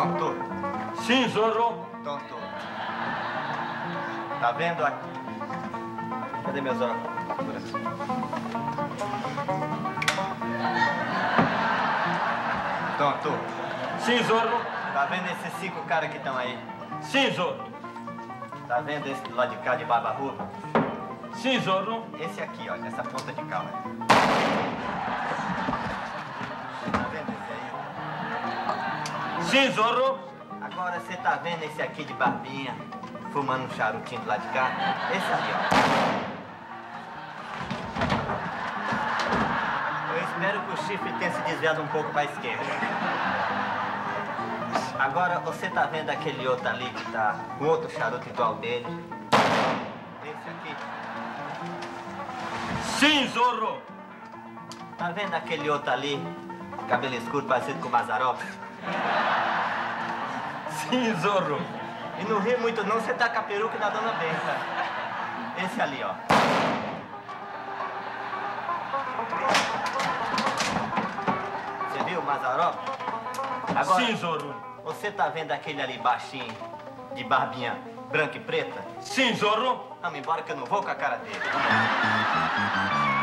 Tonto. Sim, Zorro. Tonto. Tá vendo aqui? Cadê meus óculos? Tonto. Sim, Zorro. Tá vendo esses 5 caras que estão aí? Sim, Zorro. Tá vendo esse do lado de cá de barba ruiva? Sim, Zorro. Esse aqui, ó, nessa ponta de cá, ó. Tá vendo esse aí? Sim, Zorro. Agora você tá vendo esse aqui de barbinha, fumando um charutinho do lado de cá? Esse ali, ó. Eu espero que o chifre tenha se desviado um pouco pra esquerda. Agora você tá vendo aquele outro ali que tá com outro charuto igual dele? Esse aqui. Sim, Zorro. Tá vendo aquele outro ali? Cabelo escuro parecido com o Mazarop? Sim, Zorro. E não ri muito não, você tá com a peruca da Dona Benta. Esse ali, ó. Você viu o Mazarop? Agora, Sim, Zorro. você tá vendo aquele ali baixinho, de barbinha branca e preta? Sim, Zorro. Vamos embora que eu não vou com a cara dele. Vamos embora.